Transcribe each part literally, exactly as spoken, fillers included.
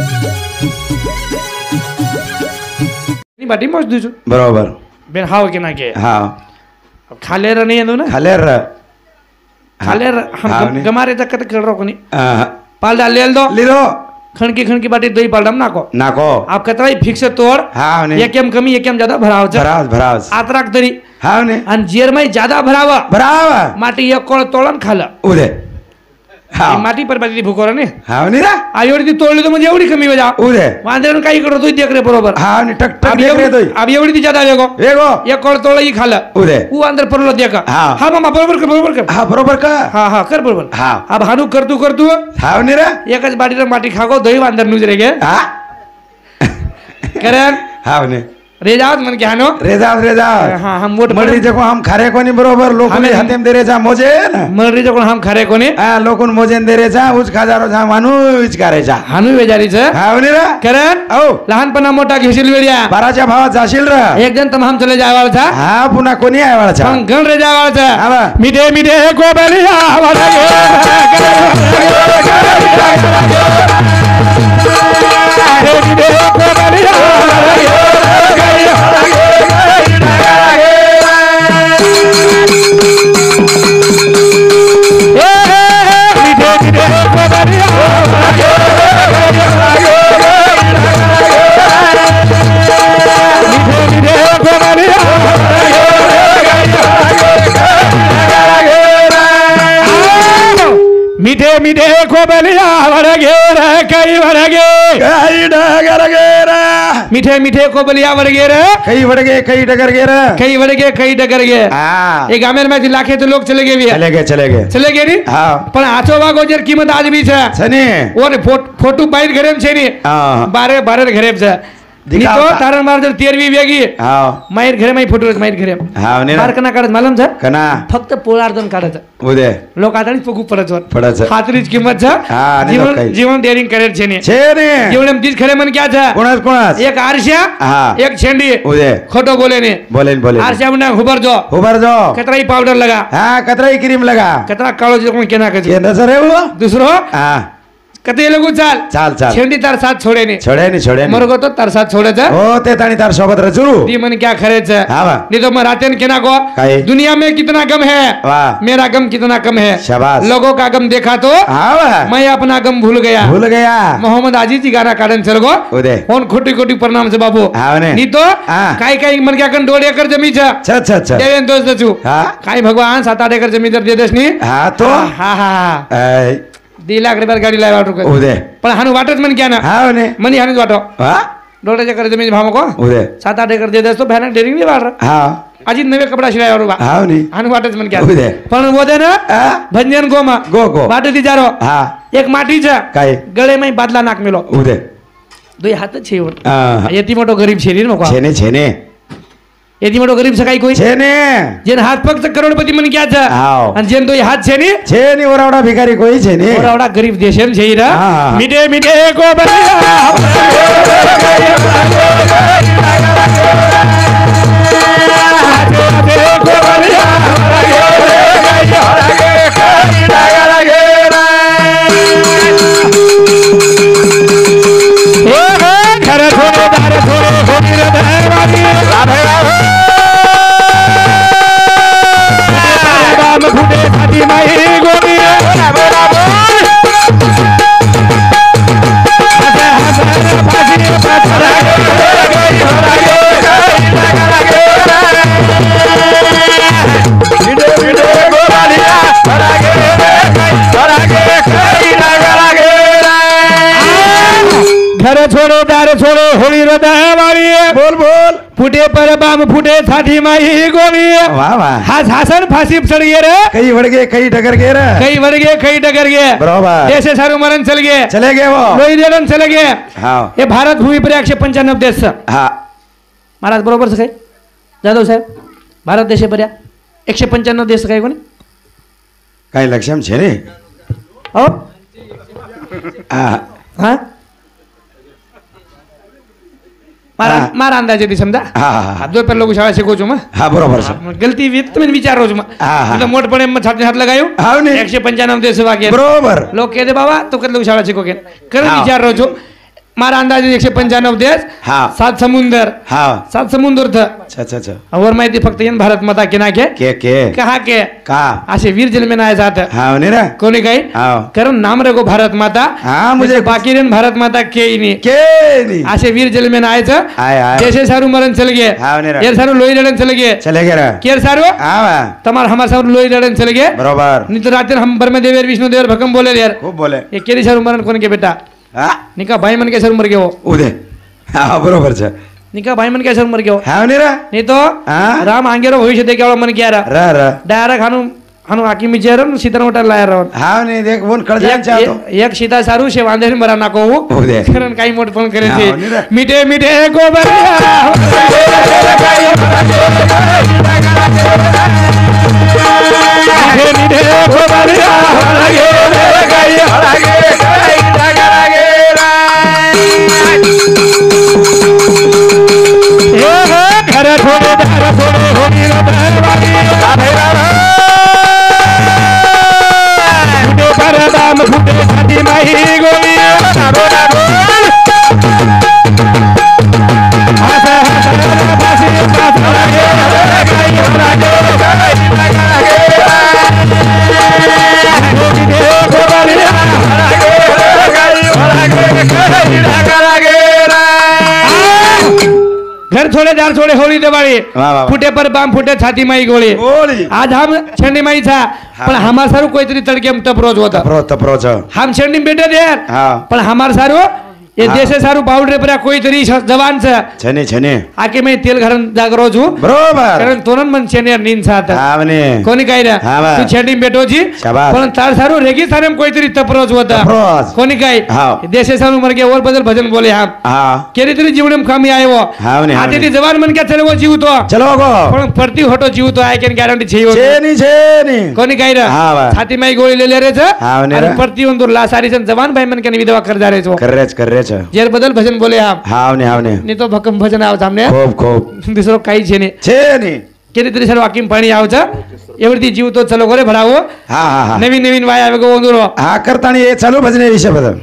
बाटी मोज दूसू बरोबर बेन हाव के ना के हाँ खाले र नहीं है ना खाले र खाले र हम गमारे तक कर रहो कोनी हाँ पाल डाल ले दो ले दो खणकी खणकी बाटी दो ही पाल डाल नाको नाको आप कतरा ही फिक्स तोड़ हाँ ने एक एम कमी एक एम ज्यादा भराव च भराव भराव आतराक तरी हाँ ने अन जेर में ज्यादा भरावा भराव माटी एक कोळ तोळन खाला उदे हाँ माटी पर बाटी भुकोरा ने हाँ ने रा आयोडी ती तोडली तो म्हणजे एवढी कमी बजा उदे वांदे काही करतो तू देख रे बरोबर हाँ ने टक टक देख रे तो अब एवढी ती ज्यादा देखो देखो एक कोळ तोळ ही खाला उदे वो अंदर परलो देखा हाँ हाँ मामा बरोबर कर बरोबर कर हाँ बरोबर का हाँ हाँ कर बरोबर हाँ अब हानू कर तू कर तू हाँ ने रा एकच बाटी माटी खागो दही अंदर नुज रे गे हाँ करेन हाँ ने रेजावत मन के हानो रेजाव रेजाव हाँ हम मोट मर्री देखो हम खरे कोनी बरोबर लोकन हातेम दे रे जा मोजे ना मर्री देखो हम खरे कोनी हाँ लोकन मोजेन दे रे जा उच खाजारो जा मानू उच करे जा हानू वेजारी छ हाँ ने रा करेन औ लहानपणा मोठा घेशील वेड्या बाराच्या भावात जाशील रा एक जण तम हम चले जावाळ था हाँ पुन्हा कोणी आहे वाला छा पण गण रे जावाळ था हाँ मिठे मिठे गोबलिया वाला मीठे मीठे खोबलिया वरगे रे कई वरगे कई डगर गेरा मीठे मीठे खोबलिया वरगे रे कई वरगे कई डगर गेरा कई वरगे कई डगर गे हाँ एक गामेर में लाखे तो लोग चले गए चले गए चले गए चले गए नी हाँ पण आचो वागो जर कीमत आज भी छे सनी और फोटो बाहर घरेम छे नी हाँ बारे बारे घरेम छे नी तो तारण मार जर तेरवी वेगी हाँ मायर घरे माई फोटो मायर घरे हाँ ने मार कना काढत मालूम छे कना फक्त पोळार्दन काढत उदे लोक आतानी पगू पडत वर पडत हातरीच किंमत छे हाँ जीवन जीवन डेअरिंग करेल छे नी छे ने जीवनम तीच खरे मन क्या छे कोणास कोणास एक आरशा हाँ एक छेंडी उदे खोटो बोले ने बोले बोले आरशा बना हुबर जो उबर जो कतरा ही पाउडर लगा हाँ कतरा ही क्रीम लगा कतरा काळो जो कोण केना कजे ये नजर है वो दुसरो हाँ कते लोगो चाल चाल चाल छेंडी तार साथ छोड़े ने छोड़े नहीं छोड़े नहीं मरगो तो तार साथ छोड़े छे ओ ते तानी तार सोबत रजुरू दी मन क्या खरे छे हाँ बा नहीं तो मैं रातेन केना को काई दुनिया में कितना गम है वाह मेरा गम कितना कम है शाबाश लोगों का गम देखा तो हाँ वाह मैं अपना गम भूल गया भूल गया मोहम्मद आजी जी गाना काढन चलगो उदे फोन खोटी खोटी प्रणाम से बाबू हाँ ने नहीं तो हाँ काय काय मन क्या कन डोड एकर जमी छे अच्छा अच्छा अच्छा देवेन दोस्त दचू हाँ काय भगवान सात आठ एकर जमीन दर दे देसनी हाँ तो हाँ हाँ ऐ, दी लाख रुपयार गाडी लाय वाटो उदे पण हानु वाटच मन क्या ना हाँ ने मनी हानु वाटो हाँ डोड एकर जमीन भाम को उदे सात आठ एकर दे देस तो भयानक डेरिंग नहीं वाट हाँ आजी नवे कपडा शिलाय वाटो बा हाँ नहीं हानु वाटच मन क्या उदे पण वो दे ना हाँ भंजन गोमा गो गो वाटे दी जारो हाँ एक माटी छे काय गळे में बादला नाक मेलो उदे दोई हात छे वर हाँ यती मोठो गरीब छे नी मको छेने छेने यती मोठो गरीब सकाई कोई छेने जेन हात फक्त करोडपती मन क्या छे हाँ आणि जेन दोई हात छे नी छेने ओरावड़ा भिखारी कोई छेने और आवडा गरीब देशेम छे रा हाँ। मिठे मिठे को घर छोड़ो दार छोड़ो होली रदा वाली बोल बोल फुटे पर बाम फुटे छाती माई गोली वाह वाह हास हासन फांसी चढ़ गए रे कई बढ़ गए कई डगर गए रे कई बढ़ गए कई डगर गए बराबर ऐसे सारे मरण चल गए चले गए वो लोही देलन चले गए हाँ ये भारत भूमि पर एकशे पंच्याण्णव देश हाँ महाराज बरोबर से काही जाधव साहेब भारत देश पर एकशे पंच्याण्णव देश काही कोणी काही लक्षम छे रे हो हाँ हाँ मारा मारा अंदाजे ती समजा हाँ हाँ हात दोन पर लोक शाळा शिकवतो मग हाँ बरोबर से गलती वीत तुम्ही विचारो मग हाँ, हाँ. मतलब मोठ पणे मग छाती हात लगायो हाँ नहीं एकशे पंच्याण्णव देश वागे बरोबर लोक कहते बाबा तो कत लोक शाळा शिकोगे कर हाँ. विचार रो छो मारा अंदाजे एकशे पंच्याण्णव देश हा सात समुंदर हा सात समुंदर थ अच्छा अच्छा अच्छा वर माहिती फक्त येन भारत माता के नाके के के कहा के का असे वीर जन्मे नाही जात हा ने रे कोणी काही हा कारण नाम रगो भारत माता हा मुझे बाकी रेन भारत माता के इनी के नी असे वीर जन्मे नायच आय आय जैसे सारू मरण चल गए हा ने रे येर सारू लोई लड़न चल गए चले गे रे केर सारू हा वा तमार हमार सारू लोई लड़न चल गए बरोबर नहीं तो रात हम बर में देवेर विष्णु देवर भकम बोले यार खूप बोले ये केरी सारू मरण कोण के बेटा हा निका भाई मन के सारू मर गए हो उदे हा बरोबर छ निका भाई मन के सारू मर गए हो हा ने रे नहीं तो हा राम आंगेरो भविष्य देखे वाला मन क्या रहा र र डायरेक्ट हानु हानु आकी मी जेरन सीता मोटा लाया रहो हा ने देख बोन कळ जाय चाहतो एक एक सीता सारू से वांदे मरा ना को उदे कारण काही मोठ पण करे हा, थे हो नी रे. मिठे मिठे गोबरिया मिठे मिठे गोबरिया लगे रे गाई लगे गाई लगे रे ए घर थोड़े घर थोड़े होगी रे बहवागी फुटे पर दाम फुटे छाती माही गोली नारो नारो आसा आसा बासी बात लगे गाई लगे गाई लगे गोली दे गोबरिया लगे गाई लगे गाई लगे घर छोड़े दार छोड़े होली दिवाळी वाह, वाह. फुटे पर बाम फुटे छाती माई गोळी गोळी आज हम छंडी माई था पण हमार सारू कोईतरी तड़के हम तप रोज होता तपरो तपरो छ हम छंडी बेटे दे हा पण हमार सारू ये हाँ. देशे सारू बाउंड्री पर कोई तरी जवान छ छने छने आके मैं तेल घरन जाग रोज हूँ बरोबर कारण तोरन मन छेने नींद साथ आवने कोणी काय रे हाँ, बा. तू छेडी बेटो जी शाबास. पण तार सारू रेगिस्तान में कोई तरी तप रोज होता तपरोज. कोणी काय हाँ. देशे सारू मर गए और बदल भजन बोले हम हा केरी तरी जीवन में खामी आए वो हावने, आते हावने. ती जवान मन क्या चले वो जीव तो चलो गो पण फरती होटो जीव तो आहे केन गॅरंटी छे हो छेनी छेनी कोणी काय रे हाँ, बा. छाती में गोळी ले ले रे छ हावने आणि रे. फरती उंदुर ला सारी सन जवान भाई मन के विधवा कर जा रे छो कररेच कररेच जेर बदल भजन बोले हम हावने हावने नहीं तो भकम भजन आव सामने खूप खूप दुसरो काही छे ने छेनी केरी तरी सर्व वाकिम पाणी आव छ एवढी जीव तो चलो गोरे भरावो हा हा हा नवीन नवीन वाय आवे गो उंदुरो हा करताना हे चालू भजने विषय बदल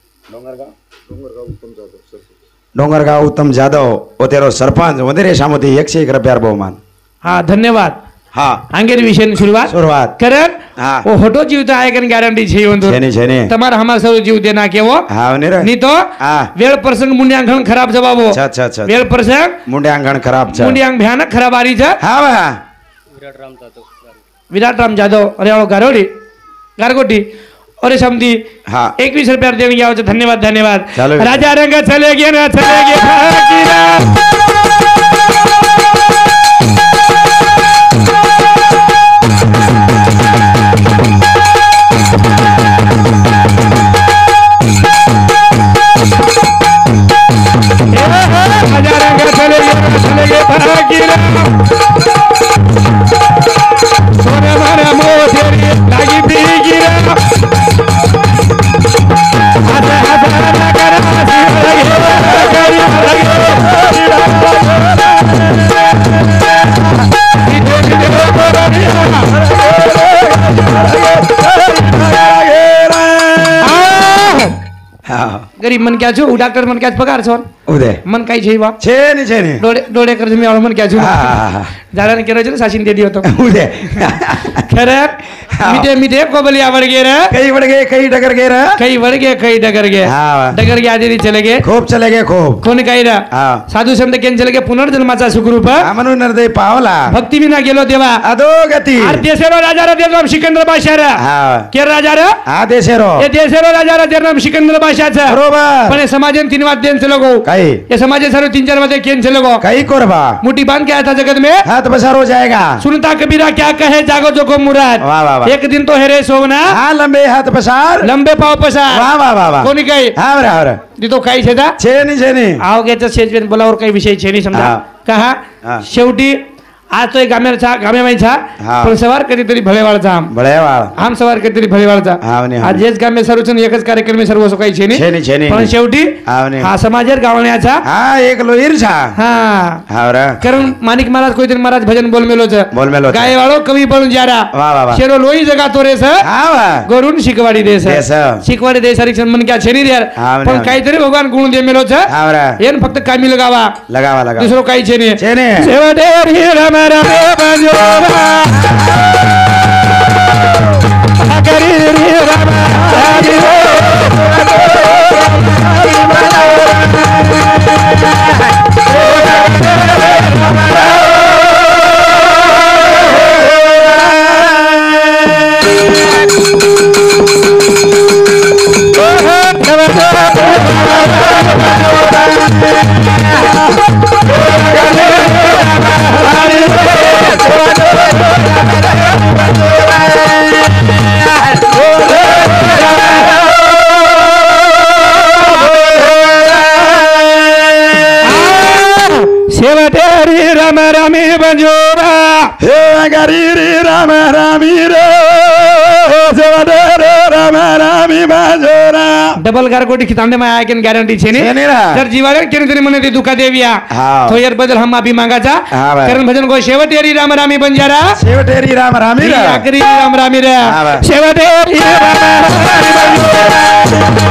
डोंगरगाव उत्तम जाधव व तेरो सरपंच वगैरे शामोती एकशे एक रुपयार बहुमान हा धन्यवाद हा आंगेर विषय सुरुवात सुरुवात कारण हा वो होटो जीव तो आहे केन गॅरंटी छे उंदुर छेनी छेनी તમાર हमार सर्व जीव देना केवो हावने रे नहीं तो हा वेळ प्रसंग मुंड्यांगण खराब जवाबो अच्छा अच्छा अच्छा वेळ प्रसंग मुंडे अंगण खराब छ मुंड्यांग भयानक खराब आरी छ हा वा विराट राम जाधव अरे आओ गारोडी गारगोटी अरे समधी हा एकवीस रुपया देवी आओ छ धन्यवाद धन्यवाद चालो. राजा रंग चले गे ना चले गे फकीरा राजा रंग चले गे ना चले गे फकीरा सोने मारा मोतेरी लागी भीगिरा आजा आजा आजा कर आसी लगे हा गरीब मन क्या छो डॉक्टर मन क्या पगार छो उदे मन काही छे बा छेनी छेनी डोळे डोळे कर मी मन क्या छो हा हा हा झाडाने केलं छे साशीन दे दियो तो उदे खरं मिठे मिठे कोबली आवड गे रे कई बढ़ गए कई डगर गए रे कई वड गे कई डगर गे हा डगर गे आधी चले गे खूप चले गए खूप कोणी काही रा हा साधू संत केन चले गे पुनर्जन्माचा सुखरूप म्हणून नरदय पावला भक्ती विना गेलो देवा अदो गती देशेरो राजा रा देरनाम सिकंदर बादशाह रा हा के राजा रा हा देशेरो ये देशेरो राजा रा देरनाम सिकंदर बादशाह छ बरोबर पण हे समाजन तीन वाद देन चलो गो काही ये समाज सारो तीन चार वादे केन चलो गो काही कोरबा मुट्ठी बांध के आया था जगत में हाथ बसार हो जाएगा सुनता कबीरा क्या कहे जागो जो को मुराद वाह वाह वाह एक दिन तो हेरे सोवना हाँ लंबे हाथ पसार लंबे पाव पसार वाह वाह वाह वाह कोणी काही हाँ बरा बरा तिथो काही छेदा छेनी छेनी आओगे तर शेजवेन बोलावर काही विषय छे नाही समजा हा. कहा हा. शेवटी आज तो एक गाम्या छा गाम्यामाई छा हा. पण सवार कधीतरी भलेवाळचा आम भळेवाळ आम सवार कधीतरी भलेवाळचा हाव नी, हाव आज नी. हेच गाम्या सर्व छन एकच कार्यक्रम में सर्व काही छे छे नी, छे नी. पण शेवटी हाव नी. हा समाजेर गावण्याचा हा एक लोहीर छा हा हाव रा कारण मानिक महाराज कोई दिन महाराज भजन बोल मेलो छ बोल मेलो छ. गाय वाळो कवी पण जारा वाह वाह वाह शेरो लोई जगा तो रे स हा वा गोरुन शिकवाडी देस देस. शिकवाडी देसारी मन क्या छे नी यार हाव नी, पण हाव. काहीतरी भगवान गुण दे मेलो छ हाव रा एन फक्त कामी लगावा लगावा लगावा दुसरो काही छे नी छे नी. शेवटे रे राम राम बंजोरा हरी रे राम हरी शेवटे रे राम रामी बंजोरा हे गरी रे राम रामी रे सेवटे रे राम रामी बाजोरा डबल गारगोटी खितांडे में आया के गारंटी छे छे नी रा. जर जीवारे केने तरी मने ते दुखा देविया हाव. तो यार बदल हम माफी मांगाचा हाव. कारण भजन को शेवटे रे राम रामी बंजारा शेवटे रे राम रामी रे आखरी राम रामी रे हाव. शेवटे रे राम रामी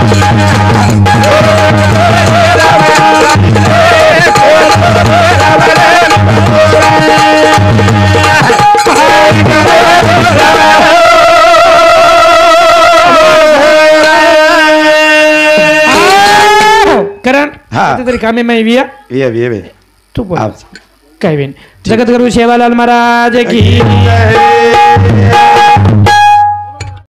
करण हा. तरी कामे में विया ये ये ये तू बोल आव. काय बिन जगत गुरु सेवालाल महाराज की